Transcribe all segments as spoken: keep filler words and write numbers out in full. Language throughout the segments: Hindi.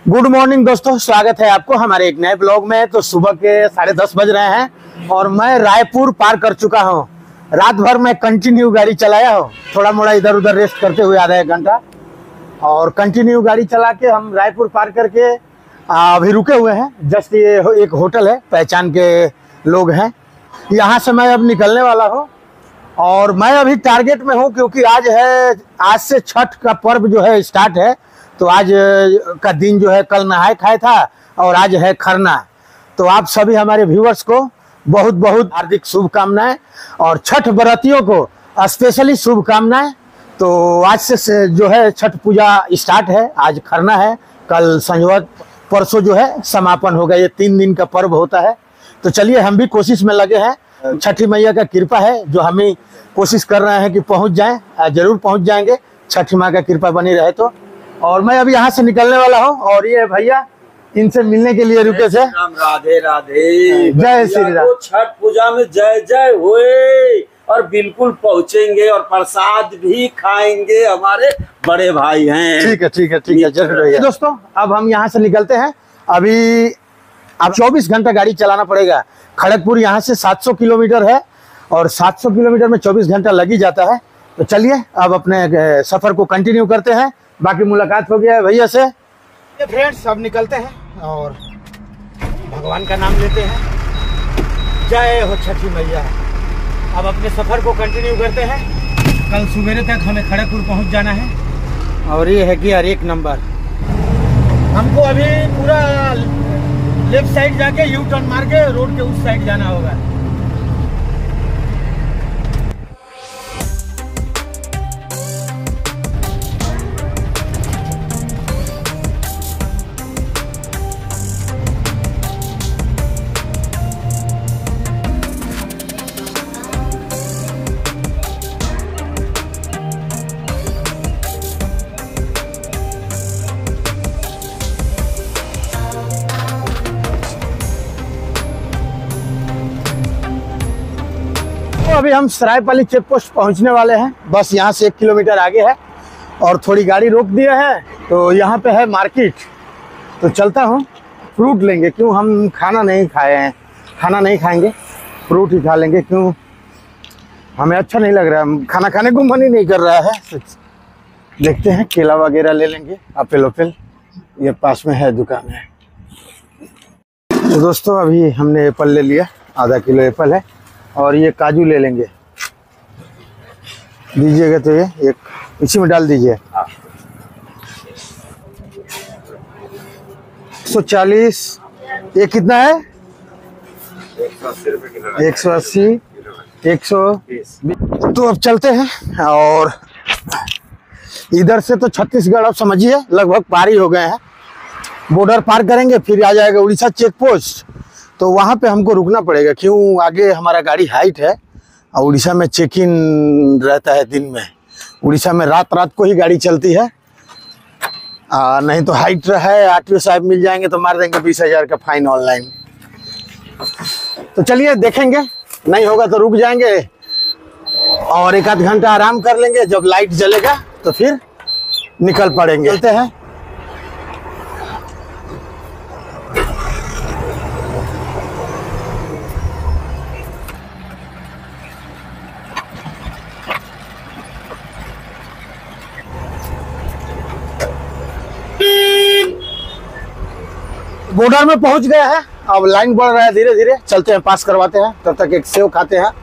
गुड मॉर्निंग दोस्तों, स्वागत है आपको हमारे एक नए ब्लॉग में। तो सुबह के साढ़े दस बज रहे हैं और मैं रायपुर पार कर चुका हूं। रात भर मैं कंटिन्यू गाड़ी चलाया हूं, थोड़ा मोड़ा इधर उधर रेस्ट करते हुए आधा एक घंटा, और कंटिन्यू गाड़ी चला के हम रायपुर पार करके अभी रुके हुए हैं। जस्ट ये एक होटल है, पहचान के लोग हैं, यहाँ से मैं अब निकलने वाला हूँ। और मैं अभी टारगेट में हूँ क्योंकि आज है, आज से छठ का पर्व जो है स्टार्ट है। तो आज का दिन जो है, कल नहाए खाए था और आज है खरना। तो आप सभी हमारे व्यूअर्स को बहुत बहुत हार्दिक शुभकामनाएं और छठ व्रतियों को स्पेशली शुभकामनाएं। तो आज से जो है छठ पूजा स्टार्ट है, आज खरना है, कल संयोग परसों जो है समापन होगा। ये तीन दिन का पर्व होता है। तो चलिए हम भी कोशिश में लगे हैं। छठी मैया का कृपा है जो हमें कोशिश कर रहे हैं कि पहुंच जाएं, जरूर पहुंच जाएंगे, छठी माँ का कृपा बनी रहे तो। और मैं अब यहाँ से निकलने वाला हूँ और ये भैया इनसे मिलने के लिए रुके थे। राधे राधे, जय श्री राम। छठ पूजा में जय जय हुए और बिल्कुल पहुँचेंगे और प्रसाद भी खाएंगे, हमारे बड़े भाई हैं। ठीक है ठीक है ठीक है जरूर भैया। दोस्तों अब हम यहाँ से निकलते हैं। अभी अब चौबीस घंटा गाड़ी चलाना पड़ेगा। खड़गपुर यहाँ से सात सौ किलोमीटर है और सात सौ किलोमीटर में चौबीस घंटा लग ही जाता है। तो चलिए अब अपने सफर को कंटिन्यू करते हैं। बाकी मुलाकात हो गया है भैया से। फ्रेंड्स अब निकलते हैं और भगवान का नाम लेते हैं। जय हो छठी मैया। अब अपने सफर को कंटिन्यू करते हैं। कल सवेरे तक हमें खड़गपुर पहुंच जाना है। और ये है गियर एक नंबर। हमको अभी पूरा लेफ्ट साइड जाके यू टर्न मार के रोड के उस साइड जाना होगा। तो अभी हम सरायपाली चेक पोस्ट पहुंचने वाले हैं। बस यहाँ से एक किलोमीटर आगे है और थोड़ी गाड़ी रोक दिए हैं। तो यहाँ पे है मार्केट। तो चलता हूँ, फ्रूट लेंगे। क्यों हम खाना नहीं खाए हैं, खाना नहीं खाएंगे, फ्रूट ही खा लेंगे। क्यों हमें अच्छा नहीं लग रहा है, खाना खाने को मन ही नहीं कर रहा है। देखते हैं, केला वगैरह ले लेंगे, एप्पल ओपेल, ये पास में है दुकान है। तो दोस्तों अभी हमने एप्पल ले लिया, आधा किलो एप्पल है। और ये काजू ले लेंगे, दीजिएगा तो ये एक इसी में डाल दीजिए। सौ चालीस, ये कितना है? एक सौ अस्सी, एक सौ। तो अब चलते हैं और इधर से तो छत्तीसगढ़ अब समझिए लगभग पार ही हो गए हैं। बॉर्डर पार करेंगे फिर आ जाएगा उड़ीसा चेक पोस्ट। तो वहाँ पे हमको रुकना पड़ेगा। क्यों, आगे हमारा गाड़ी हाइट है और उड़ीसा में चेक इन रहता है दिन में। उड़ीसा में रात रात को ही गाड़ी चलती है। आ, नहीं तो हाइट है, आरटीओ साहब मिल जाएंगे तो मार देंगे बीस हजार का फाइन ऑनलाइन। तो चलिए देखेंगे, नहीं होगा तो रुक जाएंगे और एक आध घंटा आराम कर लेंगे। जब लाइट जलेगा तो फिर निकल पड़ेंगे। चलते हैं। बॉर्डर में पहुंच गए हैं। अब लाइन बढ़ रहा है धीरे धीरे। चलते हैं, पास करवाते हैं, तब तक एक सेव खाते हैं।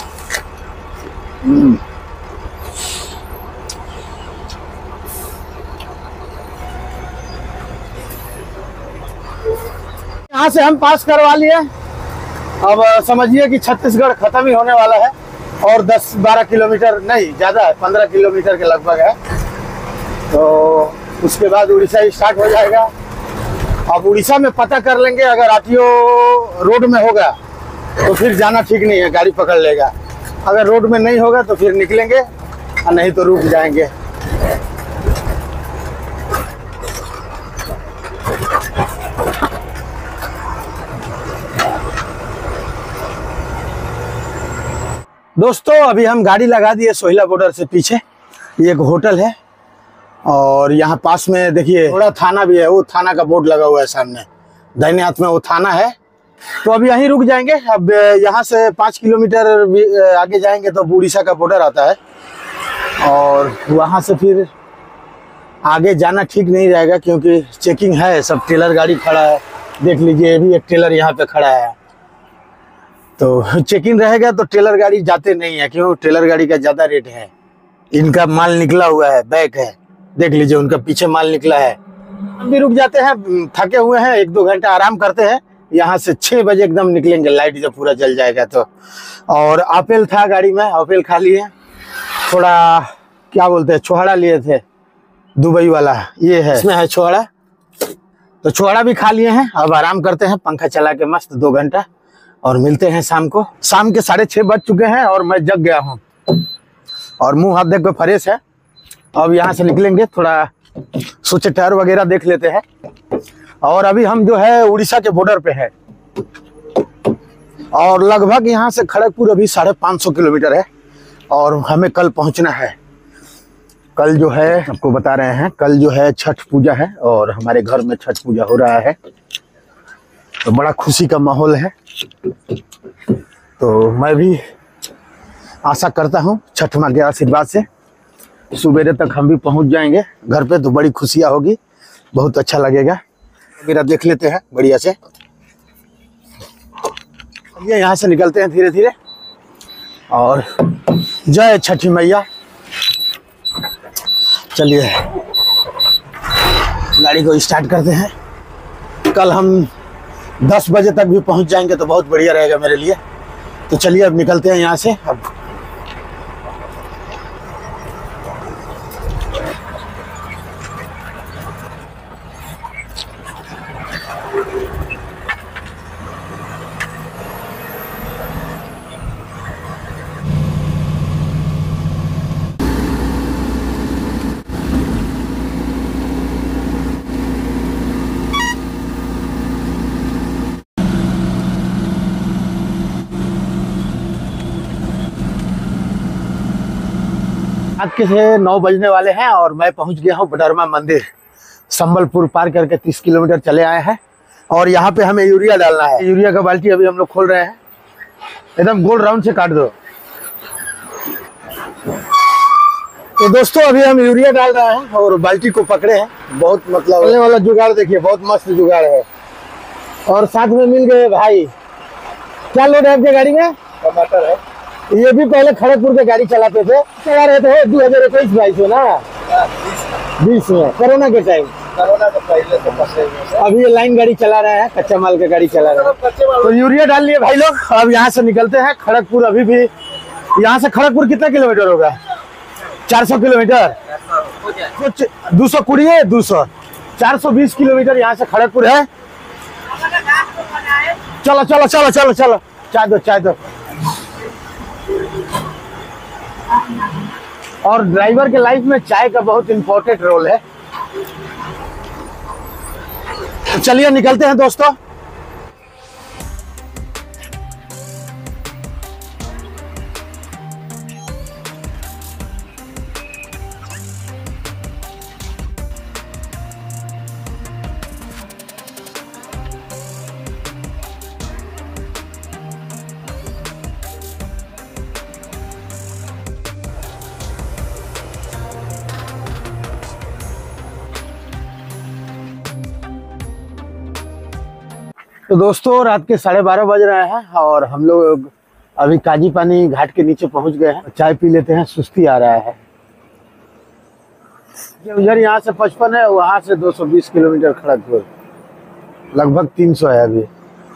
यहाँ से हम पास करवा लिए। अब समझिए कि छत्तीसगढ़ खत्म ही होने वाला है और दस बारह किलोमीटर नहीं, ज्यादा है, पंद्रह किलोमीटर के लगभग है। तो उसके बाद उड़ीसा स्टार्ट हो जाएगा। अब उड़ीसा में पता कर लेंगे, अगर आरटीओ रोड में होगा तो फिर जाना ठीक नहीं है, गाड़ी पकड़ लेगा। अगर रोड में नहीं होगा तो फिर निकलेंगे और नहीं तो रुक जाएंगे। दोस्तों अभी हम गाड़ी लगा दिए सोहिला बॉर्डर से पीछे। ये एक होटल है और यहाँ पास में देखिए थोड़ा थाना भी है, वो थाना का बोर्ड लगा हुआ है सामने, दाहिने हाथ में वो थाना है। तो अब यहीं रुक जाएंगे। अब यहाँ से पाँच किलोमीटर आगे जाएंगे तो उड़ीसा का बॉर्डर आता है, और वहाँ से फिर आगे जाना ठीक नहीं रहेगा क्योंकि चेकिंग है, सब टेलर गाड़ी खड़ा है। देख लीजिए, ये भी एक टेलर यहाँ पे खड़ा है। तो चेकिंग रहेगा तो टेलर गाड़ी जाते नहीं है, क्यों? टेलर गाड़ी का ज़्यादा रेट है। इनका माल निकला हुआ है, बैक है, देख लीजिए उनका पीछे माल निकला है। हम भी रुक जाते हैं, थके हुए हैं, एक दो घंटा आराम करते हैं। यहाँ से छः बजे एकदम निकलेंगे, लाइट जब पूरा जल जाएगा तो। और आपेल था गाड़ी में, आपेल खा लिए, थोड़ा क्या बोलते हैं छोहाड़ा लिए थे, दुबई वाला ये है, इसमें है छोहाड़ा, तो छोहाड़ा भी खा लिए हैं। अब आराम करते हैं पंखा चला के मस्त दो घंटा, और मिलते हैं शाम को। शाम के साढ़े छः बज चुके हैं और मैं जग गया हूँ और मुंह हाथ देख के फ्रेश है। अब यहाँ से निकलेंगे, थोड़ा सोचे टायर वगैरह देख लेते हैं। और अभी हम जो है उड़ीसा के बॉर्डर पे है, और लगभग यहाँ से खड़गपुर अभी साढ़े पाँच सौ किलोमीटर है, और हमें कल पहुँचना है। कल जो है आपको बता रहे हैं, कल जो है छठ पूजा है और हमारे घर में छठ पूजा हो रहा है, तो बड़ा खुशी का माहौल है। तो मैं भी आशा करता हूँ छठ माँ के आशीर्वाद से सुबेरे तक हम भी पहुँच जाएंगे घर पे, तो बड़ी खुशियाँ होगी, बहुत अच्छा लगेगा। मेरा देख लेते हैं बढ़िया से, ये यहाँ से निकलते हैं धीरे धीरे। और जय छठी मैया। चलिए गाड़ी को स्टार्ट करते हैं। कल हम दस बजे तक भी पहुंच जाएंगे तो बहुत बढ़िया रहेगा मेरे लिए। तो चलिए अब निकलते हैं यहाँ से। अब रात के से नौ बजने वाले हैं और मैं पहुंच गया हूं बडरमा मंदिर। संबलपुर पार करके तीस किलोमीटर चले आए हैं, और यहाँ पे हमें यूरिया डालना है। यूरिया का बाल्टी अभी हम लोग खोल रहे हैं, एकदम गोल राउंड से काट दो। तो दोस्तों अभी हम यूरिया डाल रहे हैं और बाल्टी को पकड़े हैं। बहुत मतलब चलने वाला जुगाड़ देखिए, बहुत मस्त जुगाड़ है। और साथ में मिल गए भाई। क्या लोड है आपके गाड़ी में? टमाटर है। ये भी पहले खड़गपुर के गाड़ी चलाते थे, चला रहे थे दो हजार इक्कीस बाईस में ना, बीस में कोरोना के टाइम। कोरोना के पहले तो पहले अभी ये लाइन गाड़ी चला रहे हैं, कच्चा माल का गाड़ी चला रहे हैं। तो यूरिया डाल लिए भाई लोग। अब यहाँ से निकलते हैं खड़गपुर। अभी भी यहाँ से खड़गपुर कितना किलोमीटर होगा? चार सौ किलोमीटर, कुछ दो सौ कुड़िए दो सौ चार सौ बीस किलोमीटर यहाँ से खड़गपुर है। चलो चलो चलो चलो चलो, चाय दो चाय दो। और ड्राइवर के लाइफ में चाय का बहुत इंपॉर्टेंट रोल है। तो चलिए निकलते हैं दोस्तों। तो दोस्तों रात के साढ़े बारह बज रहे हैं और हम लोग अभी काजी पानी घाट के नीचे पहुंच गए हैं। चाय पी लेते हैं, सुस्ती आ रहा है। उधर यहाँ से पचपन है, वहां से दो सौ बीस किलोमीटर खड़गपुर, लगभग तीन सौ है अभी।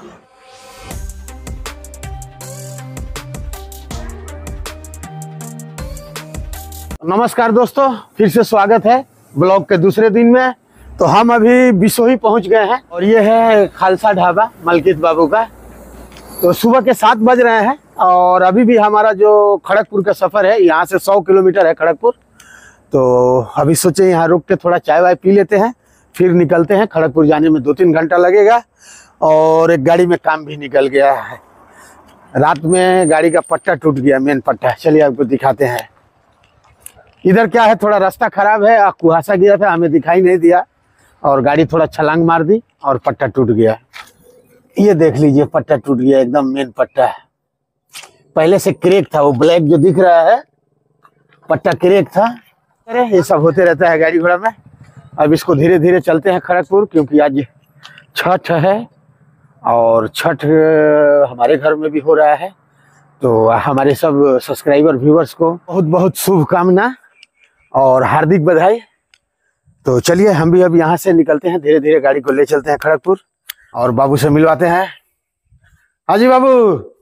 नमस्कार दोस्तों, फिर से स्वागत है ब्लॉग के दूसरे दिन में। तो हम अभी बिसोही पहुंच गए हैं और ये है खालसा ढाबा मलकित बाबू का। तो सुबह के सात बज रहे हैं और अभी भी हमारा जो खड़गपुर का सफ़र है, यहाँ से सौ किलोमीटर है खड़गपुर। तो अभी सोचे यहाँ रुक के थोड़ा चाय वाय पी लेते हैं, फिर निकलते हैं। खड़गपुर जाने में दो तीन घंटा लगेगा और एक गाड़ी में काम भी निकल गया है। रात में गाड़ी का पट्टा टूट गया, मेन पट्टा। चलिए आपको दिखाते हैं। इधर क्या है, थोड़ा रास्ता खराब है, कुहासा गिरा था, हमें दिखाई नहीं दिया और गाड़ी थोड़ा छलांग मार दी और पट्टा टूट गया। ये देख लीजिए, पट्टा टूट गया, एकदम मेन पट्टा है। पहले से क्रेक था, वो ब्लैक जो दिख रहा है पट्टा क्रेक था। अरे ये सब होते रहता है गाड़ी घोड़ा में। अब इसको धीरे धीरे चलते हैं खड़गपुर, क्योंकि आज छठ है और छठ हमारे घर में भी हो रहा है। तो हमारे सब सब्सक्राइबर व्यूवर्स को बहुत बहुत शुभकामना और हार्दिक बधाई। तो चलिए हम भी अब यहाँ से निकलते हैं, धीरे धीरे गाड़ी को ले चलते हैं खड़गपुर और बाबू से मिलवाते हैं। हाँ जी बाबू,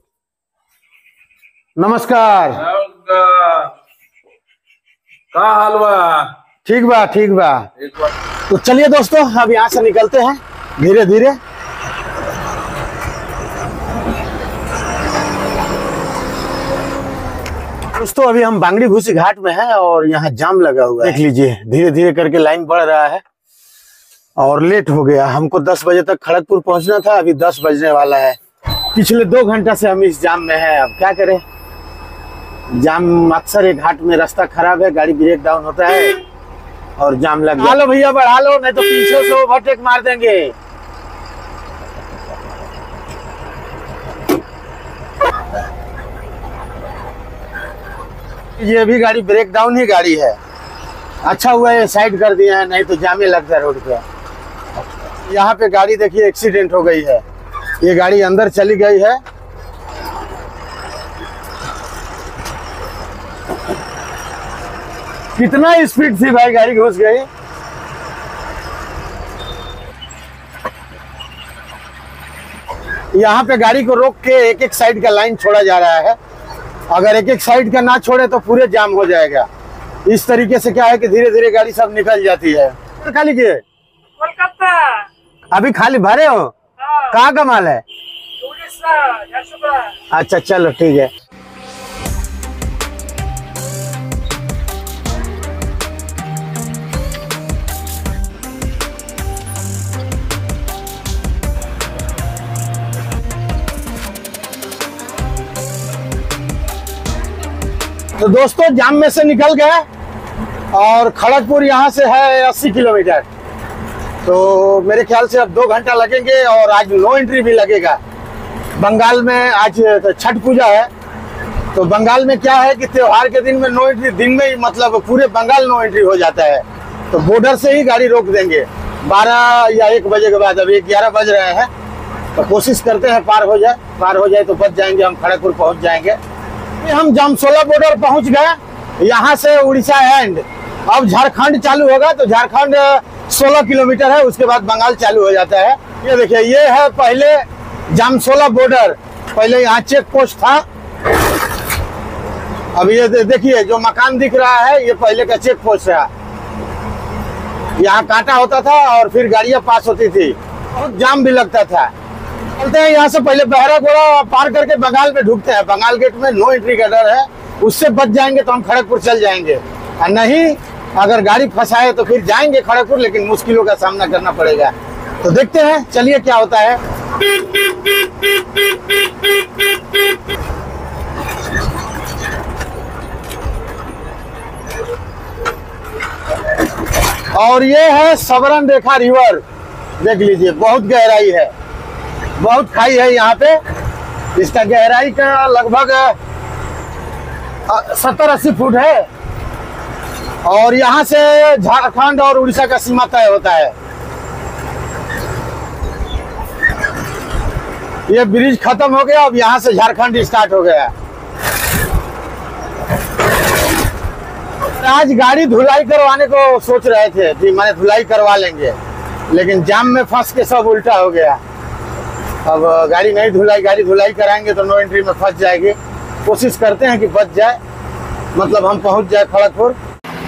नमस्कार। का हाल बा? ठीक बा, ठीक बा। तो चलिए दोस्तों, अब यहाँ से निकलते हैं धीरे धीरे। दोस्तों अभी हम बांगड़ी घुसी घाट में हैं और यहाँ जाम लगा हुआ है, देख लीजिए। धीरे धीरे करके लाइन बढ़ रहा है और लेट हो गया। हमको दस बजे तक खड़गपुर पहुंचना था, अभी दस बजने वाला है। पिछले दो घंटा से हम इस जाम में हैं। अब क्या करें, जाम अक्सर एक घाट में रास्ता खराब है, गाड़ी ब्रेक डाउन होता है और जाम लग गया। हेलो भैया, बढ़ा लो नहीं तो पीछे से ओवरटेक मार देंगे। ये भी गाड़ी ब्रेक डाउन ही गाड़ी है। अच्छा हुआ ये साइड कर दिया है, नहीं तो जामे लगता है रोड पे। यहाँ पे गाड़ी देखिए एक्सीडेंट हो गई है, ये गाड़ी अंदर चली गई है। कितना स्पीड थी भाई, गाड़ी घुस गई। यहाँ पे गाड़ी को रोक के एक एक साइड का लाइन छोड़ा जा रहा है। अगर एक एक साइड का ना छोड़े तो पूरे जाम हो जाएगा। इस तरीके से क्या है कि धीरे धीरे गाड़ी सब निकल जाती है। खाली किए कोलकाता अभी खाली भरे हो? कहाँ का माल है? उड़ीसा। अच्छा चलो ठीक है। तो दोस्तों जाम में से निकल गए और खड़गपुर यहाँ से है अस्सी किलोमीटर। तो मेरे ख्याल से अब दो घंटा लगेंगे और आज नो एंट्री भी लगेगा। बंगाल में आज छठ पूजा है, तो बंगाल में क्या है कि त्योहार के दिन में नो एंट्री, दिन में ही मतलब पूरे बंगाल नो एंट्री हो जाता है। तो बॉर्डर से ही गाड़ी रोक देंगे बारह या एक बजे के बाद। अभी ग्यारह बज रहे हैं, तो कोशिश करते हैं पार हो जाए। पार हो जाए तो बच जाएंगे, हम खड़गपुर पहुँच जाएंगे। हम जामसोला बॉर्डर पहुंच गए, यहाँ से उड़ीसा एंड। अब झारखंड चालू होगा, तो झारखंड सोलह किलोमीटर है, उसके बाद बंगाल चालू हो जाता है। ये देखिए, ये है पहले जामसोला बॉर्डर। पहले यहाँ चेक पोस्ट था। अब ये देखिए जो मकान दिख रहा है, ये पहले का चेक पोस्ट है। यहाँ कांटा होता था और फिर गाड़ियां पास होती थी, बहुत जाम भी लगता था। चलते हैं यहाँ से, पहले बहरा गोड़ा पार करके बंगाल में ढुकते हैं। बंगाल गेट में नो एंट्री का डर है, उससे बच जाएंगे तो हम खड़गपुर चल जाएंगे। और नहीं, अगर गाड़ी फंसाए तो फिर जाएंगे खड़गपुर, लेकिन मुश्किलों का सामना करना पड़ेगा। तो देखते हैं, चलिए क्या होता है। और ये है सबरन रेखा रिवर, देख लीजिए, बहुत गहराई है, बहुत खाई है यहाँ पे। इसका गहराई का लगभग सत्तर अस्सी फुट है और यहाँ से झारखंड और उड़ीसा का सीमा तय होता है। ये ब्रिज खत्म हो गया, अब यहाँ से झारखंड स्टार्ट हो गया। आज गाड़ी धुलाई करवाने को सोच रहे थे कि मैंने धुलाई करवा लेंगे, लेकिन जाम में फंस के सब उल्टा हो गया। अब गाड़ी नहीं धुलाई, गाड़ी धुलाई कराएंगे तो नो एंट्री में फंस जाएगी। कोशिश करते हैं कि बच जाए, मतलब हम पहुंच जाए खड़गपुर।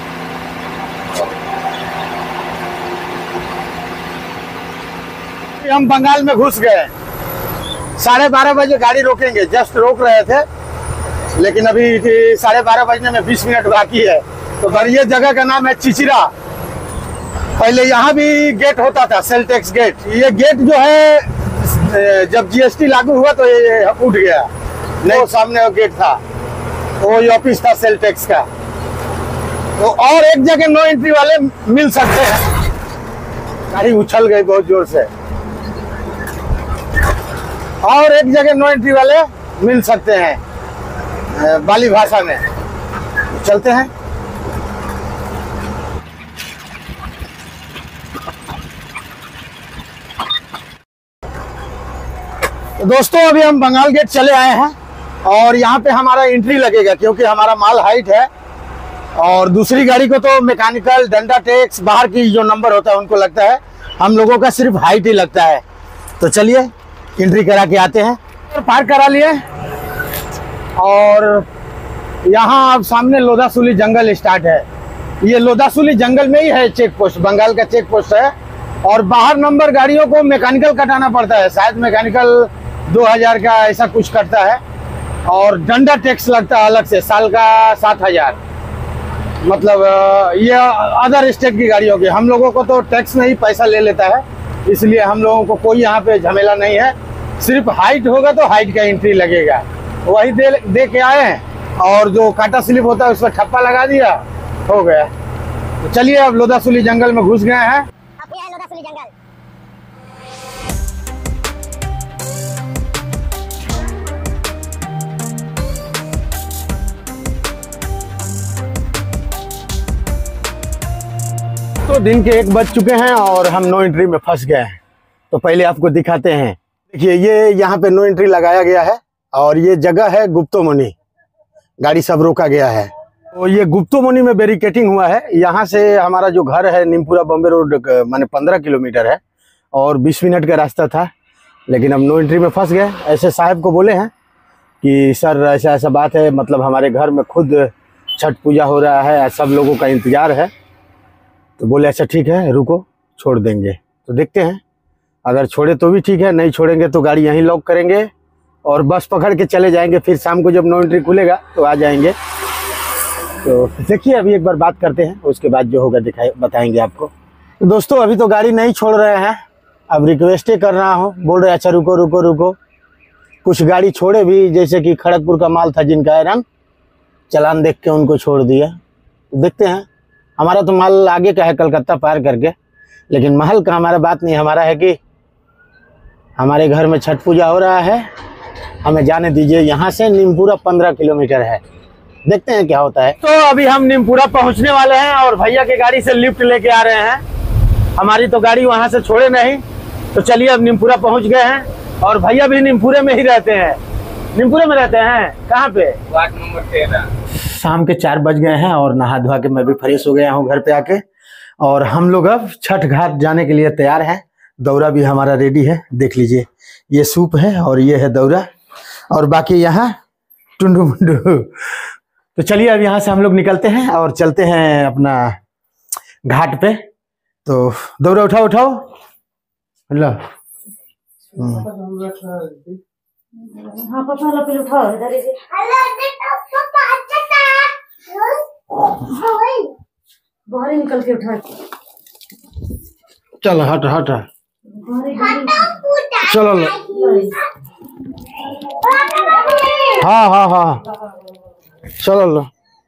हम बंगाल में घुस गए। साढ़े बारह बजे गाड़ी रोकेंगे, जस्ट रोक रहे थे, लेकिन अभी साढ़े बारह बजने में बीस मिनट बाकी है। तो बढ़िया जगह का नाम है चिचिरा। पहले यहाँ भी गेट होता था, सेल टैक्स गेट। ये गेट जो है जब जीएसटी लागू हुआ तो ये उठ गया, नहीं सामने वो गेट था, वो ऑफिस था सेल टैक्स का। तो और एक जगह नो एंट्री वाले मिल सकते हैं। गाड़ी उछल गई बहुत जोर से। और एक जगह नो एंट्री वाले मिल सकते हैं बाली भाषा में। चलते हैं। तो दोस्तों अभी हम बंगाल गेट चले आए हैं और यहाँ पे हमारा एंट्री लगेगा क्योंकि हमारा माल हाइट है और दूसरी गाड़ी को तो मैकेनिकल डंडा टैक्स बाहर की जो नंबर होता है उनको लगता है, हम लोगों का सिर्फ हाइट ही लगता है। तो चलिए एंट्री करा के आते हैं। पार्क करा लिए और यहाँ अब सामने लोधासुली जंगल स्टार्ट है। ये लोधासुली जंगल में ही है चेक पोस्ट, बंगाल का चेक पोस्ट है। और बाहर नंबर गाड़ियों को मैकेनिकल कटाना पड़ता है, शायद मैकेनिकल दो हज़ार का ऐसा कुछ कटता है। और डंडा टैक्स लगता है अलग से, साल का सात हज़ार। मतलब ये अदर स्टेट की गाड़ियों के, हम लोगों को तो टैक्स नहीं पैसा ले लेता है, इसलिए हम लोगों को कोई यहाँ पे झमेला नहीं है। सिर्फ हाइट होगा तो हाइट का एंट्री लगेगा, वही दे दे के आए हैं। और जो काटा स्लिप होता है उस पर ठप्पा लगा दिया, हो गया। तो चलिए अब लोधासुली जंगल में घुस गए हैं। लोधासुली जंगल। तो दिन के एक बज चुके हैं और हम नो एंट्री में फंस गए हैं। तो पहले आपको दिखाते हैं। देखिए ये यहाँ पे नो एंट्री लगाया गया है और ये जगह है गुप्तोमणि, गाड़ी सब रोका गया है। तो ये गुप्तोमणि में बैरिकेटिंग हुआ है। यहाँ से हमारा जो घर है निमपुरा बॉम्बे रोड माने पंद्रह किलोमीटर है और बीस मिनट का रास्ता था, लेकिन हम नो एंट्री में फंस गए। ऐसे साहब को बोले हैं कि सर ऐसा ऐसा बात है, मतलब हमारे घर में खुद छठ पूजा हो रहा है, सब लोगों का इंतजार है। तो बोले अच्छा ठीक है रुको, छोड़ देंगे। तो देखते हैं, अगर छोड़े तो भी ठीक है, नहीं छोड़ेंगे तो गाड़ी यहीं लॉक करेंगे और बस पकड़ के चले जाएंगे। फिर शाम को जब नो एंट्री खुलेगा तो आ जाएंगे। तो देखिए अभी एक बार बात करते हैं, उसके बाद जो होगा दिखाए बताएंगे आपको। तो दोस्तों अभी तो गाड़ी नहीं छोड़ रहे हैं, अब रिक्वेस्ट ही कर रहा हूँ, बोल रहे अच्छा रुको रुको रुको। कुछ गाड़ी छोड़े भी, जैसे कि खड़गपुर का माल था जिनका आयरन, चलान देख के उनको छोड़ दिया। तो देखते हैं, हमारा तो माल आगे का है कलकत्ता पार करके, लेकिन महल का हमारा बात नहीं। हमारा है कि हमारे घर में छठ पूजा हो रहा है, हमें जाने दीजिए। यहाँ से निमपुरा पंद्रह किलोमीटर है, देखते हैं क्या होता है। तो अभी हम निमपुरा पहुँचने वाले हैं और भैया की गाड़ी से लिफ्ट लेके आ रहे हैं। हमारी तो गाड़ी वहाँ से छोड़े नहीं। तो चलिए अब निमपुरा पहुँच गए हैं और भैया भी निमपुरे में ही रहते हैं। निमपुरे में रहते हैं कहाँ पे? वार्ड नंबर तेरह। शाम के चार बज गए हैं और नहा धोआ के मैं भी फ्रेश हो गया हूँ घर पे आके। और हम लोग अब छठ घाट जाने के लिए तैयार हैं। दौरा भी हमारा रेडी है, देख लीजिए। ये सूप है और ये है दौरा, और बाकी यहाँ टुंडू मुंडू। तो चलिए अब यहाँ से हम लोग निकलते हैं और चलते हैं अपना घाट पे। तो दौरा उठाओ उठाओ लो। हाँ पापा लो फिर उठाओ इधर से। बाहर निकल के उठा। चलो हट हट चलो लो। हाँ हाँ हाँ चलो लो।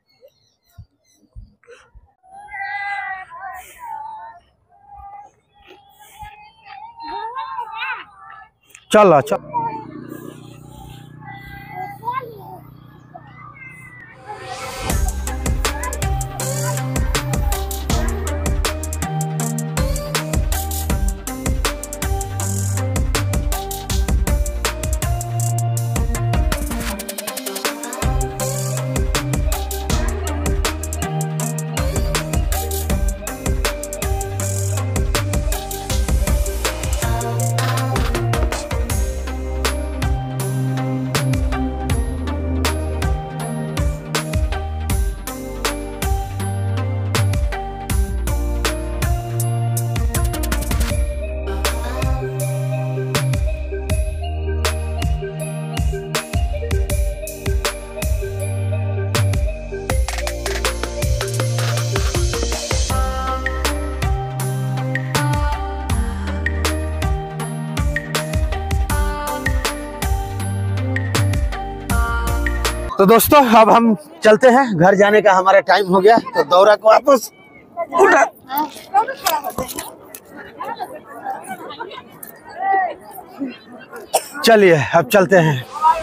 चलो चलो। तो दोस्तों अब हम चलते हैं, घर जाने का हमारा टाइम हो गया, तो दौरा को वापस उठा। चलिए अब चलते हैं।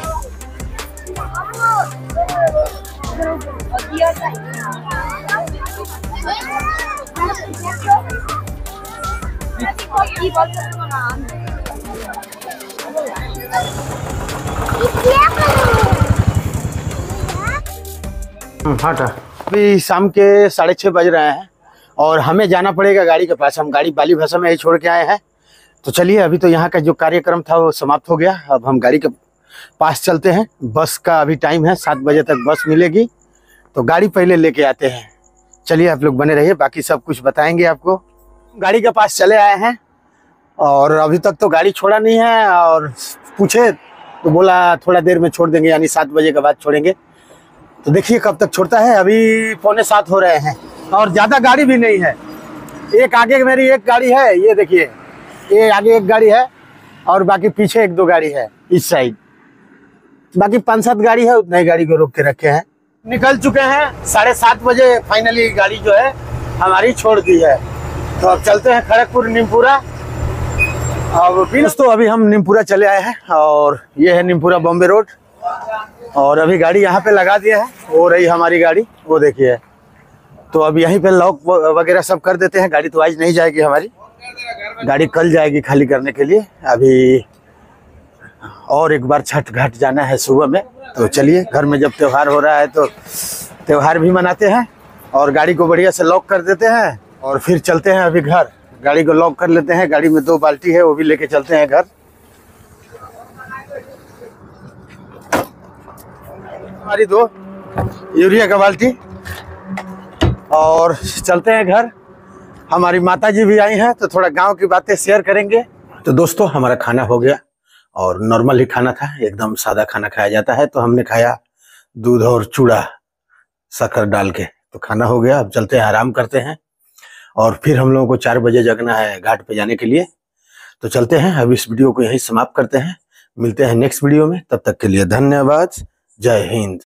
हटा, अभी शाम के साढ़े छः बज रहे हैं और हमें जाना पड़ेगा गाड़ी के पास। हम गाड़ी बाली भाषा में ही छोड़ के आए हैं। तो चलिए, अभी तो यहाँ का जो कार्यक्रम था वो समाप्त हो गया। अब हम गाड़ी के पास चलते हैं। बस का अभी टाइम है, सात बजे तक बस मिलेगी, तो गाड़ी पहले लेके आते हैं। चलिए आप लोग बने रहिए, बाकी सब कुछ बताएंगे आपको। गाड़ी के पास चले आए हैं और अभी तक तो गाड़ी छोड़ा नहीं है, और पूछे तो बोला थोड़ा देर में छोड़ देंगे, यानी सात बजे के बाद छोड़ेंगे। तो देखिए कब तक छोड़ता है। अभी पौने सात हो रहे हैं और ज़्यादा गाड़ी भी नहीं है। एक आगे मेरी एक गाड़ी है, ये देखिए, ये आगे एक गाड़ी है और बाकी पीछे एक दो गाड़ी है इस साइड। बाकी पाँच सात गाड़ी है, उतनी गाड़ी को रोक के रखे हैं। निकल चुके हैं, साढ़े सात बजे फाइनली गाड़ी जो है हमारी छोड़ दी है। तो अब चलते हैं खड़गपुर नीमपुरा। अब दोस्तों अभी हम नीमपुरा चले आए हैं और ये है नीमपुरा बॉम्बे रोड, और अभी गाड़ी यहाँ पे लगा दिया है। वो रही हमारी गाड़ी, वो देखिए। तो अब यहीं पे लॉक वगैरह सब कर देते हैं। गाड़ी तो आज नहीं जाएगी हमारी, गाड़ी कल जाएगी खाली करने के लिए। अभी और एक बार छठ घाट जाना है सुबह में। तो चलिए, घर में जब त्योहार हो रहा है तो त्योहार भी मनाते हैं और गाड़ी को बढ़िया से लॉक कर देते हैं और फिर चलते हैं अभी घर। गाड़ी को लॉक कर लेते हैं, गाड़ी में दो बाल्टी है वो भी लेके चलते हैं घर। हमारी दो यूरिया का बाल्टी, और चलते हैं घर। हमारी माता जी भी आई हैं तो थोड़ा गांव की बातें शेयर करेंगे। तो दोस्तों हमारा खाना हो गया और नॉर्मल ही खाना था, एकदम सादा खाना खाया जाता है। तो हमने खाया दूध और चूड़ा शक्कर डाल के। तो खाना हो गया, अब चलते हैं आराम करते हैं और फिर हम लोगों को चार बजे जगना है घाट पे जाने के लिए। तो चलते हैं, अब इस वीडियो को यहीं समाप्त करते हैं। मिलते हैं नेक्स्ट वीडियो में, तब तक के लिए धन्यवाद। जय हिंद।